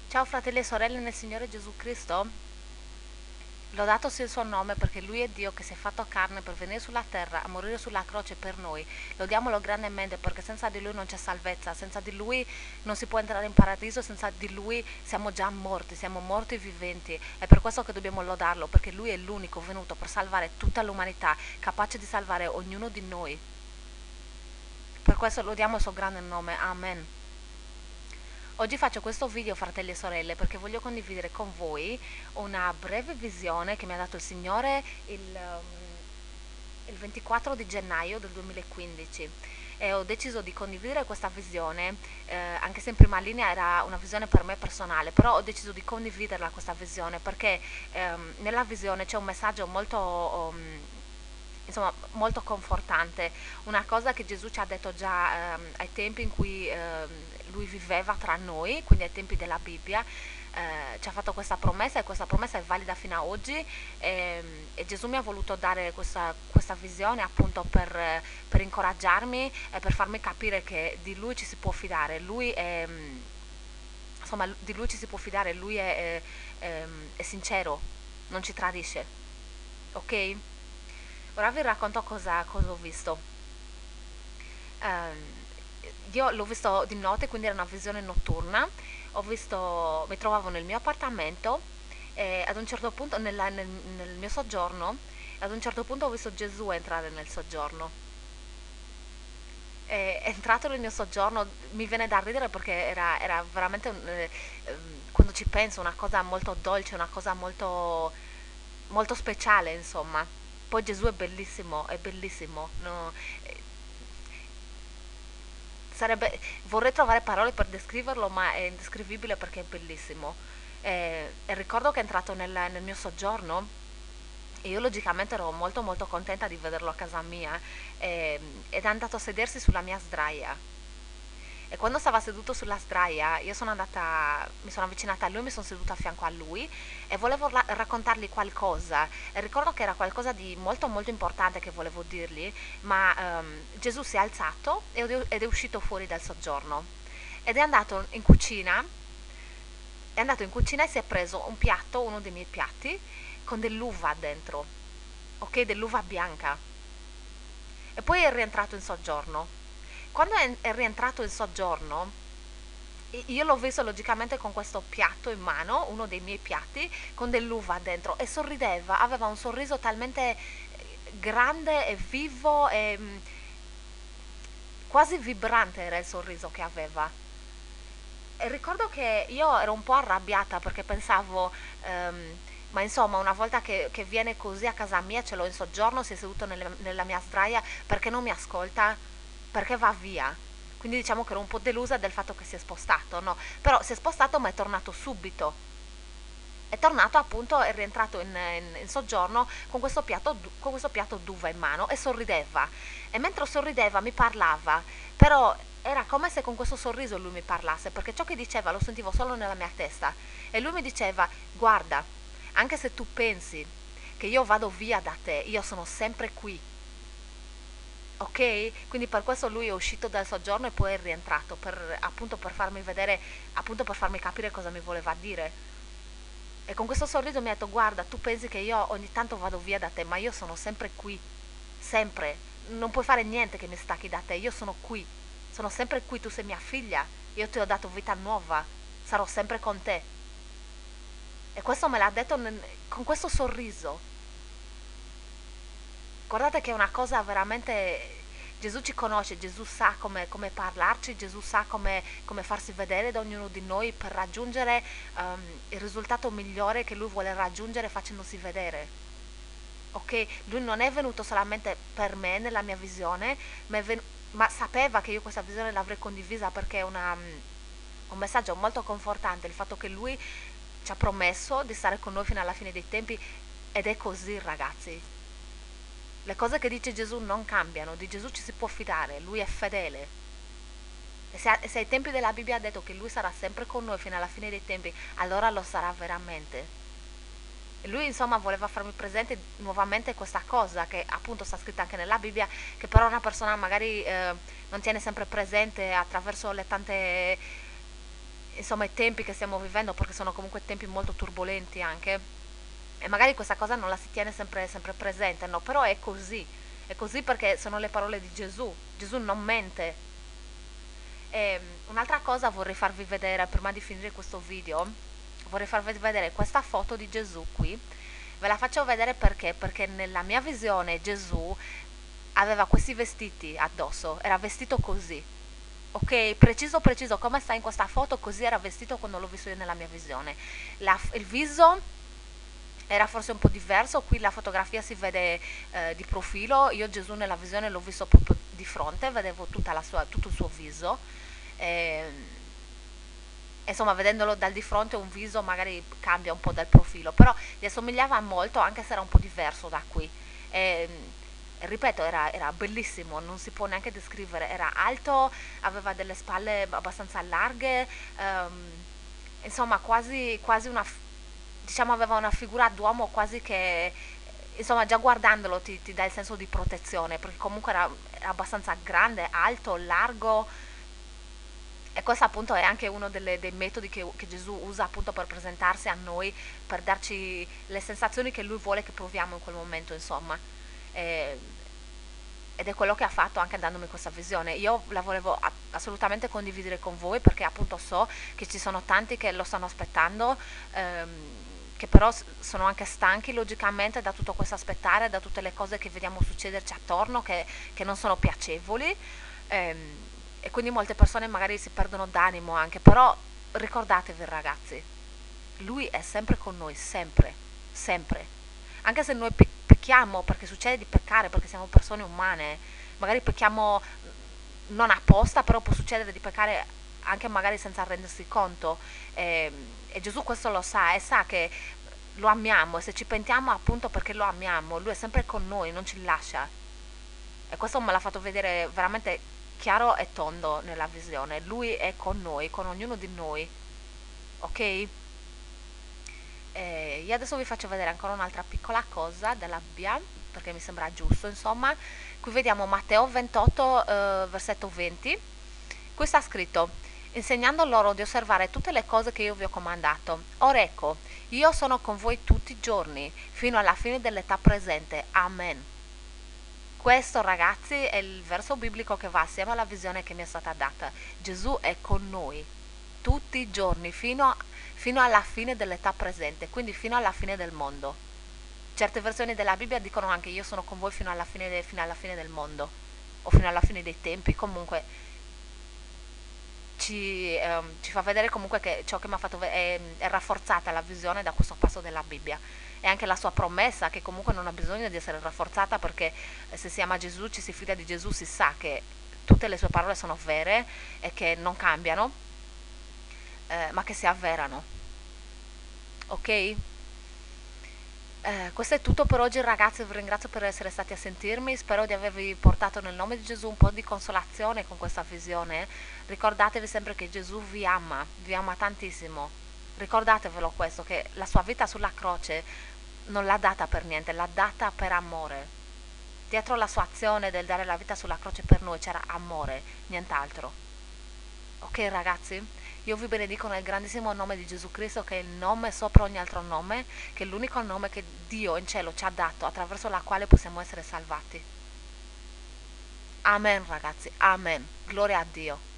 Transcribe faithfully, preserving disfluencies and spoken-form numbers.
Ciao fratelli e sorelle nel Signore Gesù Cristo, lodato sia il suo nome perché Lui è Dio che si è fatto carne per venire sulla terra a morire sulla croce per noi. Lodiamolo grandemente perché senza di Lui non c'è salvezza, senza di Lui non si può entrare in paradiso, senza di Lui siamo già morti, siamo morti viventi. È per questo che dobbiamo lodarlo, perché Lui è l'unico venuto per salvare tutta l'umanità, capace di salvare ognuno di noi. Per questo lodiamo il suo grande nome, Amen. Oggi faccio questo video, fratelli e sorelle, perché voglio condividere con voi una breve visione che mi ha dato il Signore il, um, il ventiquattro di gennaio del duemilaquindici, e ho deciso di condividere questa visione, eh, anche se in prima linea era una visione per me personale, però ho deciso di condividerla questa visione perché ehm, nella visione c'è un messaggio molto... Um, insomma, molto confortante, una cosa che Gesù ci ha detto già ehm, ai tempi in cui ehm, lui viveva tra noi, quindi ai tempi della Bibbia. Eh, ci ha fatto questa promessa e questa promessa è valida fino ad oggi, e, e Gesù mi ha voluto dare questa, questa visione appunto per, eh, per incoraggiarmi e per farmi capire che di lui ci si può fidare, lui è, insomma, di lui ci si può fidare, lui è, è, è, è sincero, non ci tradisce, ok? Ora vi racconto cosa, cosa ho visto. Ehm, io l'ho visto di notte, quindi era una visione notturna. Ho visto, mi trovavo nel mio appartamento e ad un certo punto, nella- nel, nel mio soggiorno, ad un certo punto ho visto Gesù entrare nel soggiorno. È entrato nel mio soggiorno, mi viene da ridere perché era, era veramente, un, eh, ehm, quando ci penso, una cosa molto dolce, una cosa molto, molto speciale, insomma. Poi Gesù è bellissimo, è bellissimo. No? Eh, sarebbe, vorrei trovare parole per descriverlo, ma è indescrivibile perché è bellissimo. E, e ricordo che è entrato nel, nel mio soggiorno e io logicamente ero molto molto contenta di vederlo a casa mia, e, ed è andato a sedersi sulla mia sdraia. E quando stava seduto sulla sdraia, io sono andata, mi sono avvicinata a lui, mi sono seduta a fianco a lui e volevo la- raccontargli qualcosa. E ricordo che era qualcosa di molto molto importante che volevo dirgli, ma ehm, Gesù si è alzato ed è uscito fuori dal soggiorno. Ed è andato in cucina, è andato in cucina e si è preso un piatto, uno dei miei piatti, con dell'uva dentro, ok, dell'uva bianca. E poi è rientrato in soggiorno. Quando è, è rientrato in soggiorno, io l'ho visto logicamente con questo piatto in mano, uno dei miei piatti, con dell'uva dentro, e sorrideva, aveva un sorriso talmente grande e vivo e mm, quasi vibrante era il sorriso che aveva. E ricordo che io ero un po' arrabbiata perché pensavo, ehm, ma insomma, una volta che, che viene così a casa mia, ce l'ho in soggiorno, si è seduto nelle- nella mia sdraia, perché non mi ascolta? Perché va via? Quindi diciamo che ero un po' delusa del fatto che si è spostato, no? Però si è spostato ma è tornato subito. È tornato appunto, è rientrato in, in- in soggiorno con questo, piatto, con questo piatto d'uva in mano e sorrideva. E mentre sorrideva mi parlava, però era come se con questo sorriso lui mi parlasse, perché ciò che diceva lo sentivo solo nella mia testa. E lui mi diceva, guarda, anche se tu pensi che io vado via da te, io sono sempre qui. Ok? Quindi per questo lui è uscito dal soggiorno e poi è rientrato, per, appunto per farmi vedere, appunto per farmi capire cosa mi voleva dire. E con questo sorriso mi ha detto, guarda, tu pensi che io ogni tanto vado via da te, ma io sono sempre qui, sempre. Non puoi fare niente che mi stacchi da te, io sono qui, sono sempre qui, tu sei mia figlia, io ti ho dato vita nuova, sarò sempre con te. E questo me l'ha detto nel- con questo sorriso. Guardate che è una cosa veramente... Gesù ci conosce, Gesù sa come, come parlarci, Gesù sa come, come farsi vedere da ognuno di noi per raggiungere um, il risultato migliore che Lui vuole raggiungere facendosi vedere. Ok? Lui non è venuto solamente per me nella mia visione, ma, è ven- ma sapeva che io questa visione l'avrei condivisa perché è una, um, un messaggio molto confortante, il fatto che Lui ci ha promesso di stare con noi fino alla fine dei tempi, ed è così, ragazzi. Le cose che dice Gesù non cambiano, di Gesù ci si può fidare, lui è fedele. E se, se ai tempi della Bibbia ha detto che lui sarà sempre con noi fino alla fine dei tempi, allora lo sarà veramente. E lui insomma voleva farmi presente nuovamente questa cosa che appunto sta scritta anche nella Bibbia, che però una persona magari eh, non tiene sempre presente attraverso le tante insomma i tempi che stiamo vivendo, perché sono comunque tempi molto turbolenti anche, e magari questa cosa non la si tiene sempre, sempre presente, no? Però è così, è così perché sono le parole di Gesù, Gesù non mente. E un'altra cosa vorrei farvi vedere prima di finire questo video, vorrei farvi vedere questa foto di Gesù qui. Ve la faccio vedere perché? Perché nella mia visione Gesù aveva questi vestiti addosso, era vestito così. Ok, preciso preciso come sta in questa foto, così era vestito quando l'ho visto io nella mia visione. La, il viso era forse un po' diverso, qui la fotografia si vede eh, di profilo, io Gesù nella visione l'ho visto proprio di fronte, vedevo tutta la sua, tutto il suo viso. E, insomma, vedendolo dal di fronte un viso magari cambia un po' dal profilo, però gli assomigliava molto anche se era un po' diverso da qui. E, ripeto, era, era bellissimo, non si può neanche descrivere, era alto, aveva delle spalle abbastanza larghe, ehm, insomma quasi, quasi una, diciamo aveva una figura d'uomo quasi che, insomma già guardandolo ti, ti dà il senso di protezione, perché comunque era, era abbastanza grande, alto, largo, e questo appunto è anche uno delle, dei metodi che, che Gesù usa appunto per presentarsi a noi, per darci le sensazioni che lui vuole che proviamo in quel momento, insomma. E, ed è quello che ha fatto anche dandomi questa visione. Io la volevo a- assolutamente condividere con voi perché appunto so che ci sono tanti che lo stanno aspettando, ehm, che però s- sono anche stanchi logicamente da tutto questo aspettare, da tutte le cose che vediamo succederci attorno, che, che non sono piacevoli. ehm, e quindi molte persone magari si perdono d'animo anche, però ricordatevi ragazzi, lui è sempre con noi, sempre, sempre. Anche se noi pe- pecchiamo, perché succede di peccare, perché siamo persone umane, magari pecchiamo non apposta, però può succedere di peccare anche magari senza rendersi conto. E, e Gesù questo lo sa e sa che lo amiamo e se ci pentiamo appunto perché lo amiamo, lui è sempre con noi, non ci lascia. E questo me l'ha fatto vedere veramente chiaro e tondo nella visione. Lui è con noi, con ognuno di noi, ok? E io adesso vi faccio vedere ancora un'altra piccola cosa della Bibbia, perché mi sembra giusto, insomma. Qui vediamo Matteo ventotto, eh, versetto venti. Qui sta scritto, insegnando loro di osservare tutte le cose che io vi ho comandato. Ora ecco, io sono con voi tutti i giorni, fino alla fine dell'età presente. Amen. Questo, ragazzi, è il verso biblico che va assieme alla visione che mi è stata data. Gesù è con noi tutti i giorni fino, fino alla fine dell'età presente, quindi fino alla fine del mondo. Certe versioni della Bibbia dicono anche io sono con voi fino alla fine, de- fino alla fine del mondo o fino alla fine dei tempi. Comunque ci, ehm, ci fa vedere comunque che ciò che mi ha fatto ve- è, è rafforzata la visione da questo passo della Bibbia e anche la sua promessa che comunque non ha bisogno di essere rafforzata perché eh, se si ama Gesù, ci si fida di Gesù, si sa che tutte le sue parole sono vere e che non cambiano, eh, ma che si avverano, ok? Eh, questo è tutto per oggi ragazzi, vi ringrazio per essere stati a sentirmi, spero di avervi portato nel nome di Gesù un po' di consolazione con questa visione. Ricordatevi sempre che Gesù vi ama, vi ama tantissimo. Ricordatevelo questo, che la sua vita sulla croce non l'ha data per niente, l'ha data per amore. Dietro la sua azione del dare la vita sulla croce per noi c'era amore, nient'altro. Ok ragazzi? Io vi benedico nel grandissimo nome di Gesù Cristo che è il nome sopra ogni altro nome, che è l'unico nome che Dio in cielo ci ha dato attraverso la quale possiamo essere salvati. Amen ragazzi, amen. Gloria a Dio.